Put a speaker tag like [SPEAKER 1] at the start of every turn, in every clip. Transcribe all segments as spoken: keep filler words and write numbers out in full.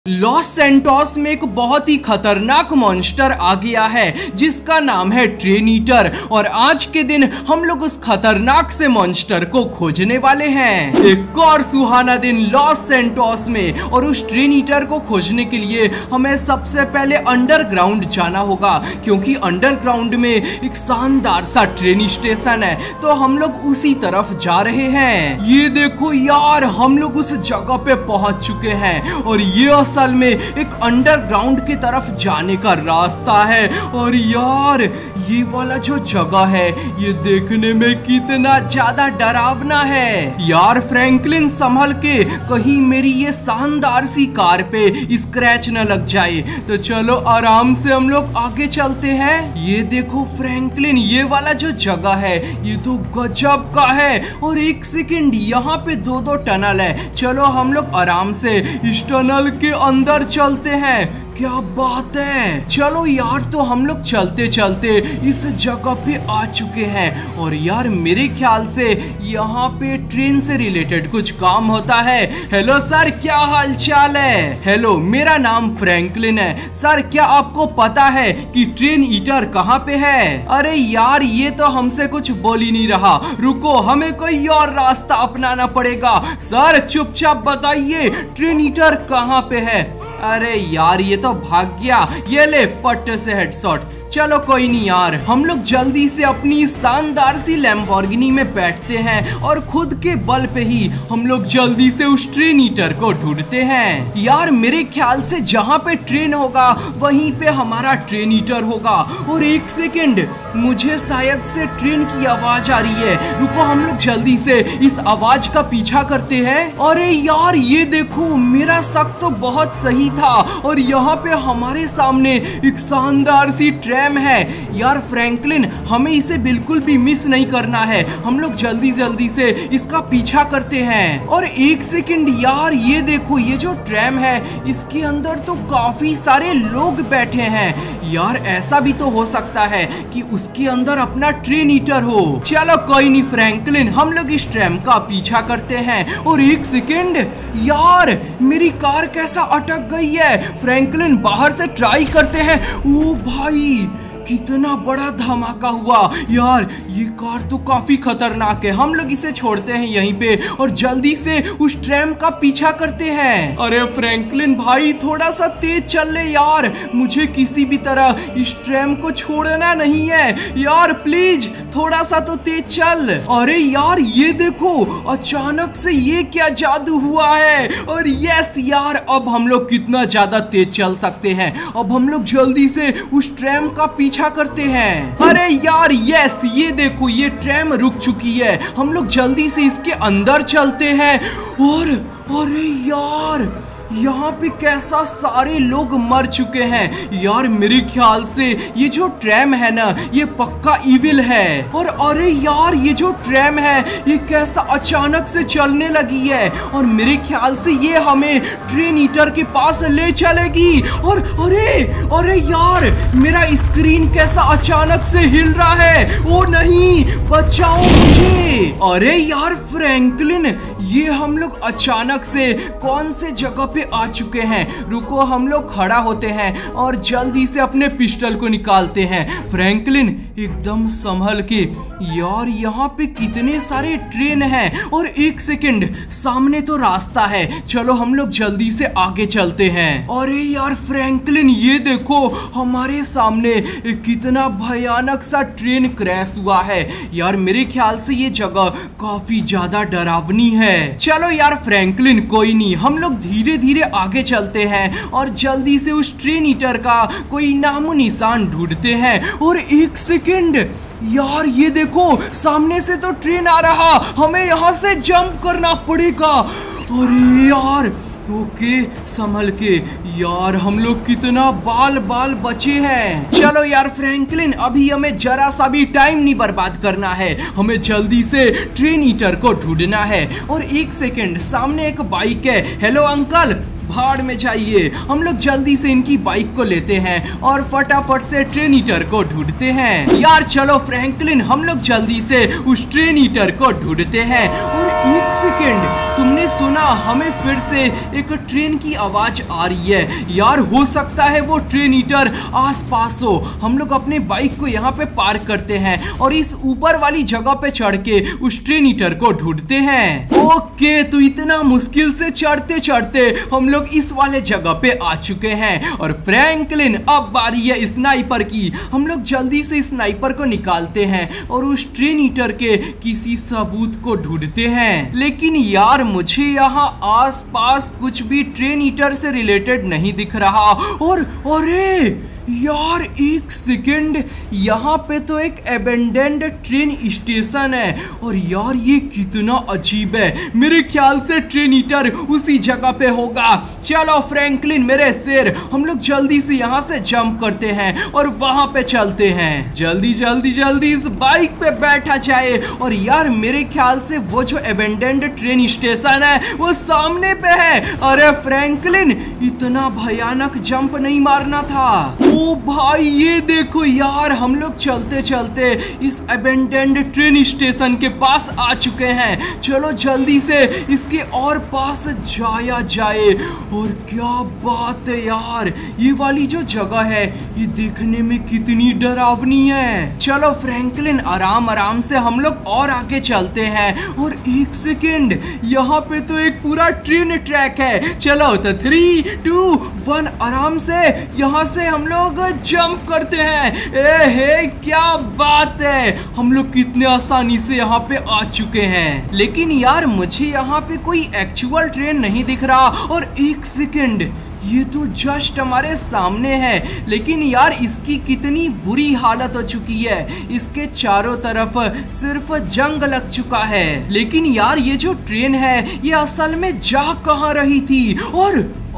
[SPEAKER 1] Los Santos में एक बहुत ही खतरनाक मॉन्स्टर आ गया है जिसका नाम है ट्रेन ईटर। और आज के दिन हम लोग उस खतरनाक से मॉन्स्टर को खोजने वाले हैं। एक और सुहाना दिन लॉस सैंटोस में, और उस ट्रेन ईटर को खोजने के लिए हमें सबसे पहले अंडरग्राउंड जाना होगा, क्योंकि अंडरग्राउंड में एक शानदार सा ट्रेन स्टेशन है। तो हम लोग उसी तरफ जा रहे हैं। ये देखो यार, हम लोग उस जगह पे पहुंच चुके हैं और ये असल में एक अंडरग्राउंड की तरफ जाने का रास्ता है। और यार ये वाला जो जगह है ये देखने में कितना ज्यादा डरावना है। यार फ्रैंकलिन संभल के, कहीं मेरी ये शानदार सी कार पे स्क्रैच न लग जाए। तो चलो आराम से हम लोग आगे चलते हैं। ये देखो फ्रैंकलिन, ये वाला जो जगह है ये तो गजब का है। और एक सेकंड, यहाँ पे दो दो टनल है। चलो हम लोग आराम से इस टनल के अंदर चलते हैं। क्या बात है। चलो यार, तो हम लोग चलते चलते इस जगह पे आ चुके हैं। और यार मेरे ख्याल से यहाँ पे ट्रेन से रिलेटेड कुछ काम होता है। हेलो सर, क्या हाल चाल है? हेलो, मेरा नाम फ्रैंकलिन है। सर क्या आपको पता है कि ट्रेन ईटर कहाँ पे है? अरे यार ये तो हमसे कुछ बोल ही नहीं रहा। रुको, हमें कोई और रास्ता अपनाना पड़ेगा। सर चुपचाप बताइए ट्रेन ईटर कहाँ पे है? अरे यार ये तो भाग गया। ये ले पट्टे से हेडशॉट। चलो कोई नहीं यार, हम लोग जल्दी से अपनी शानदार सी लैम्बोर्गिनी में बैठते हैं और खुद के बल पे ही हम लोग जल्दी से उस ट्रेन ईटर को ढूंढते हैं। यार मेरे ख्याल से जहाँ पे ट्रेन होगा वहीं पे हमारा ट्रेन ईटर होगा। और एक सेकंड, मुझे शायद से ट्रेन की आवाज आ रही है। रुको, हम लोग जल्दी से इस आवाज का पीछा करते हैं। अरे यार ये देखो, मेरा शक तो बहुत सही था। और यहाँ पे हमारे सामने एक शानदार सी ट्रेन है। यार फ्रैंकलिन, हमें इसे बिल्कुल भी मिस नहीं करना है। हम लोग जल्दी जल्दी से इसका पीछा करते हैं। और एक सेकंड यार, ये देखो, ये जो ट्रैम है इसके अंदर तो काफी सारे लोग बैठे हैं। यार ऐसा भी तो हो सकता है कि उसके अंदर अपना ट्रेन ईटर हो। चलो कोई नहीं फ्रैंकलिन, हम लोग इस ट्रैम का पीछा करते हैं। और एक सेकंड यार, मेरी कार कैसा अटक गई है। फ्रैंकलिन बाहर से ट्राई करते हैं। ओ भाई, कितना बड़ा धमाका हुआ। यार ये कार तो काफी खतरनाक है। हम लोग इसे छोड़ते हैं यहीं पे और जल्दी से उस ट्रैम का पीछा करते हैं। अरे फ्रैंकलिन भाई, थोड़ा सा तेज चल ले यार, मुझे किसी भी तरह इस ट्रैम को छोड़ना नहीं है। यार प्लीज थोड़ा सा तो तेज चल। अरे यार ये देखो, अचानक से ये क्या जादू हुआ है। और यस यार, अब हम लोग कितना ज्यादा तेज चल सकते हैं। अब हम लोग जल्दी से उस ट्रैम का पीछा करते हैं। अरे यार यस, ये देखो, ये ट्रैम रुक चुकी है। हम लोग जल्दी से इसके अंदर चलते हैं। और अरे यार, यहाँ पे कैसा सारे लोग मर चुके हैं। यार मेरे ख्याल से ये जो ट्रैम है ना, ये पक्का इविल है। और अरे यार, ये जो ट्रैम है ये कैसा अचानक से चलने लगी है। और मेरे ख्याल से ये हमें ट्रेन ईटर के पास ले चलेगी। और अरे अरे यार, मेरा स्क्रीन कैसा अचानक से हिल रहा है। ओ नहीं, बचाओ मुझे। अरे यार फ्रैंकलिन, ये हम लोग अचानक से कौन से जगह पे आ चुके हैं। रुको, हम लोग खड़ा होते हैं और जल्दी से अपने पिस्टल को निकालते हैं। फ्रैंकलिन एकदम संभल के। यार यहाँ पे कितने सारे ट्रेन हैं। और एक सेकंड, सामने तो रास्ता है। चलो हम लोग जल्दी से आगे चलते हैं। अरे यार फ्रैंकलिन, ये देखो, हमारे सामने कितना भयानक सा ट्रेन क्रैश हुआ है। यार मेरे ख्याल से ये जगह काफी ज्यादा डरावनी है। चलो यार फ्रैंकलिन, कोई नहीं, हम लोग धीरे धीरे आगे चलते हैं और जल्दी से उस ट्रेन ईटर का कोई नामो निशान ढूंढते हैं। और एक सेकंड यार, ये देखो, सामने से तो ट्रेन आ रहा। हमें यहाँ से जंप करना पड़ेगा। अरे यार, ओके संभल के। यार हम लोग कितना बाल बाल बचे हैं। चलो यार फ्रैंकलिन, अभी हमें जरा सा भी टाइम नहीं बर्बाद करना है। हमें जल्दी से ट्रेन ईटर को ढूंढना है। और एक सेकंड, सामने एक बाइक है। हेलो अंकल, भाड़ में जाइए। हम लोग जल्दी से इनकी बाइक को लेते हैं और फटाफट से ट्रेन ईटर को ढूंढते हैं। यार चलो फ्रैंकलिन, हम लोग जल्दी से उस ट्रेन ईटर को ढूंढते हैं। और एक सेकेंड, तुमने सुना? हमें फिर से एक ट्रेन की आवाज आ रही है। यार हो सकता है वो ट्रेन ईटर आसपास हो। हम लोग अपने बाइक को यहाँ पे पार्क करते हैं और इस ऊपर वाली जगह पे चढ़ के उस ट्रेन ईटर को ढूंढते हैं। ओके, तो इतना मुश्किल से चढ़ते चढ़ते हम लोग इस वाले जगह पे आ चुके हैं। और फ्रैंकलिन, अब बारी है स्नाइपर की। हम लोग जल्दी से स्नाइपर को निकालते हैं और उस ट्रेन ईटर के किसी सबूत को ढूंढते हैं। लेकिन यार मुझे यहाँ आसपास कुछ भी ट्रेन ईटर से रिलेटेड नहीं दिख रहा। और अरे यार एक सेकेंड, यहाँ पे तो एक एबेंडेंड ट्रेन स्टेशन है। और यार ये कितना अजीब है। मेरे ख्याल से ट्रेन ईटर उसी जगह पे होगा। चलो फ्रैंकलिन मेरे शेर, हम लोग जल्दी से यहाँ से जंप करते हैं और वहां पे चलते हैं। जल्दी जल्दी जल्दी इस बाइक पे बैठा जाए। और यार मेरे ख्याल से वो जो एबेंडेंड ट्रेन स्टेशन है वो सामने पे है। अरे फ्रैंकलिन, इतना भयानक जंप नहीं मारना था। ओ भाई ये देखो यार, हम लोग चलते चलते इस अबेंडेंड ट्रेन स्टेशन के पास आ चुके हैं। चलो जल्दी से इसके और पास जाया जाए। और क्या बात है यार, ये वाली जो जगह है ये देखने में कितनी डरावनी है। चलो फ्रैंकलिन, आराम आराम से हम लोग और आगे चलते हैं। और एक सेकेंड, यहाँ पे तो एक पूरा ट्रेन ट्रैक है। चलो तो थ्री टू वन, आराम से यहाँ से हम लोग जंप करते हैं। ए हे, क्या बात है, हम लोग कितने आसानी से यहाँ पे आ चुके हैं। लेकिन यार मुझे यहाँ पे कोई एक्चुअल ट्रेन नहीं दिख रहा। और एक सेकेंड, ये तो जस्ट हमारे सामने है। लेकिन यार इसकी कितनी बुरी हालत हो चुकी है। इसके चारों तरफ सिर्फ जंग लग चुका है। लेकिन यार ये जो ट्रेन है ये असल में जा कहाँ रही थी? और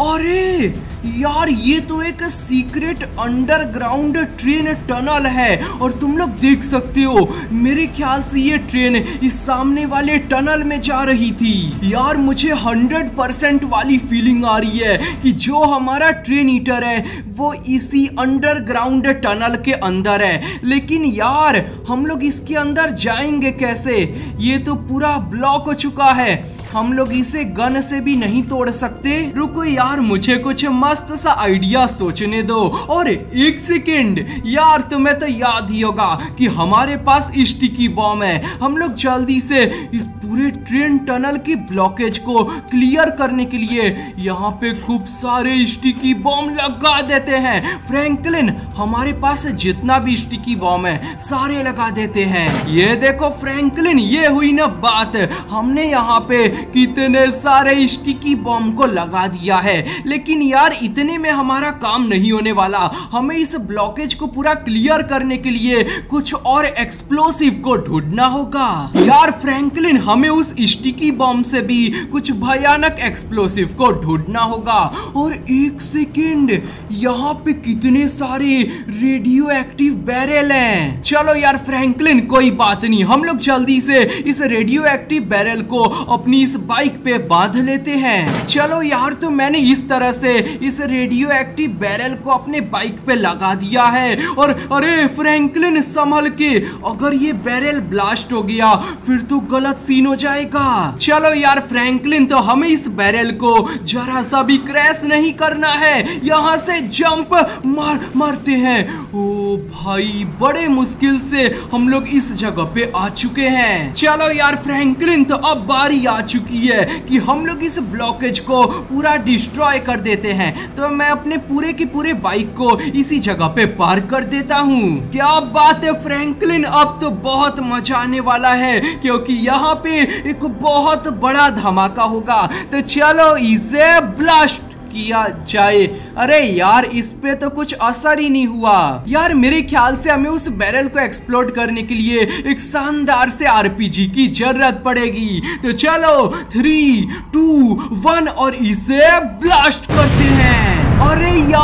[SPEAKER 1] अरे यार ये तो एक सीक्रेट अंडरग्राउंड ट्रेन टनल है। और तुम लोग देख सकते हो, मेरे ख्याल से ये ट्रेन इस सामने वाले टनल में जा रही थी। यार मुझे हंड्रेड परसेंट वाली फीलिंग आ रही है कि जो हमारा ट्रेन ईटर है वो इसी अंडरग्राउंड टनल के अंदर है। लेकिन यार हम लोग इसके अंदर जाएंगे कैसे? ये तो पूरा ब्लॉक हो चुका है। हम लोग इसे गन से भी नहीं तोड़ सकते। रुको यार, मुझे कुछ मस्त सा आइडिया सोचने दो। और एक सेकेंड यार, तुम्हें तो याद ही होगा कि हमारे पास स्टिकी बॉम्ब है। हम लोग जल्दी से इस पूरे ट्रेन टनल की ब्लॉकेज को क्लियर करने के लिए यहाँ पे खूब सारे स्टिकी बॉम्ब लगा देते हैं। फ्रैंकलिन, हमारे पास जितना भी स्टिकी बॉम्ब है सारे लगा देते हैं। ये देखो फ्रैंकलिन, ये हुई ना बात। हमने यहाँ पे कितने सारे स्टिकी बॉम्ब को लगा दिया है। लेकिन यार इतने में हमारा काम नहीं होने वाला। हमें इस ब्लॉकेज को पूरा क्लियर करने के लिए कुछ और एक्सप्लोसिव को ढूंढना होगा। यार फ्रैंकलिन, हमें उस स्टिकी बॉम्ब से भी कुछ भयानक एक्सप्लोसिव को ढूंढना होगा। और एक सेकेंड, यहाँ पे कितने सारे रेडियो एक्टिव बैरल हैं। चलो यार फ्रैंकलिन, कोई बात नहीं, हम लोग जल्दी से इस रेडियो एक्टिव बैरल को अपनी इस बाइक पे बांध लेते हैं। चलो यार, तो मैंने इस तरह से इस रेडियो एक्टिव बैरल को अपने बाइक पे लगा दिया है। और अरे फ्रैंकलिन संभल के, अगर ये बैरल ब्लास्ट हो गया फिर तो गलत सीन हो जाएगा। चलो यार फ्रैंकलिन, तो हमें इस बैरल को जरा सा भी क्रैश नहीं करना है। यहाँ से जंप मार मारते हैं। ओ भाई, बड़े मुश्किल से हम लोग इस जगह पे आ चुके हैं। चलो यार फ्रैंकलिन, तो अब बारी आ चुकी है कि हम लोग इस ब्लॉकेज को पूरा डिस्ट्रॉय कर देते हैं। तो मैं अपने पूरे की पूरे बाइक को इसी जगह पे पार्क कर देता हूँ। क्या बात है फ्रैंकलिन, अब तो बहुत मजा आने वाला है क्योंकि यहाँ पे एक बहुत बड़ा धमाका होगा। तो चलो इसे ब्लास्ट किया जाए। अरे यार, इस पे तो कुछ असर ही नहीं हुआ। यार मेरे ख्याल से हमें उस बैरल को एक्सप्लोड करने के लिए एक शानदार से आरपीजी की जरूरत पड़ेगी। तो चलो थ्री टू वन और इसे ब्लास्ट करते हैं। अरे यार, ये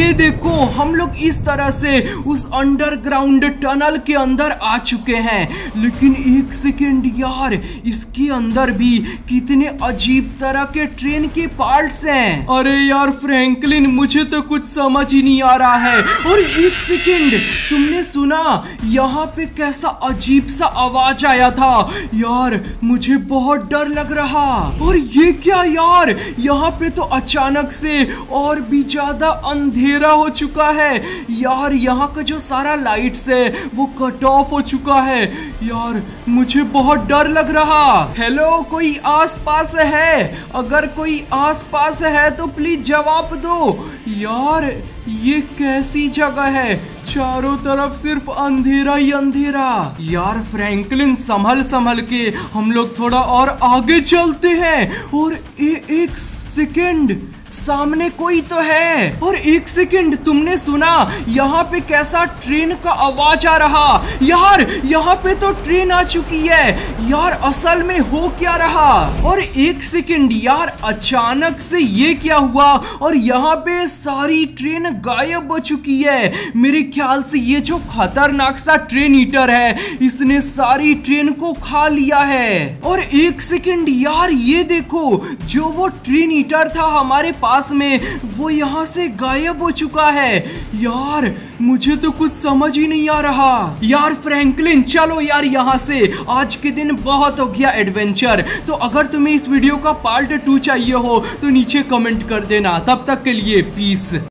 [SPEAKER 1] ये देखो हम लोग इस तरह से उस अंडरग्राउंड टनल के अंदर आ चुके हैं। लेकिन एक सेकेंड यार, इसके अंदर भी कितने अजीब तरह के ट्रेन के पार्ट्स हैं। अरे यार फ्रैंकलिन, मुझे तो कुछ समझ ही नहीं आ रहा है। और एक सेकेंड, तुमने सुना यहाँ पे कैसा अजीब सा आवाज आया था यार, मुझे बहुत डर लग रहा। और ये क्या यार, यहाँ पे तो अचानक से और भी ज्यादा अंधेरा हो चुका है यार। यहाँ का जो सारा लाइट्स है वो कट ऑफ हो चुका है यार, मुझे बहुत डर लग रहा। हेलो, कोई आसपास है? अगर कोई आसपास है तो प्लीज जवाब दो यार। ये कैसी जगह है, चारों तरफ सिर्फ अंधेरा ही अंधेरा। यार फ्रैंकलिन, संभल संभल के हम लोग थोड़ा और आगे चलते हैं। और ए, एक सेकेंड, सामने कोई तो है। और एक सेकेंड, तुमने सुना यहाँ पे कैसा ट्रेन का आवाज आ रहा यार? यहाँ पे तो ट्रेन आ चुकी है यार, असल में हो क्या रहा? और एक सेकेंड यार, अचानक से ये क्या हुआ? और यहाँ पे सारी ट्रेन गायब हो चुकी है। मेरे ख्याल से ये जो खतरनाक सा ट्रेन ईटर है, इसने सारी ट्रेन को खा लिया है। और एक सेकेंड यार, ये देखो, जो वो ट्रेन ईटर था हमारे पास में, वो यहाँ से गायब हो चुका है यार। मुझे तो कुछ समझ ही नहीं आ रहा। यार फ्रैंकलिन, चलो यार यहाँ से, आज के दिन बहुत हो गया एडवेंचर। तो अगर तुम्हें इस वीडियो का पार्ट टू चाहिए हो तो नीचे कमेंट कर देना। तब तक के लिए पीस।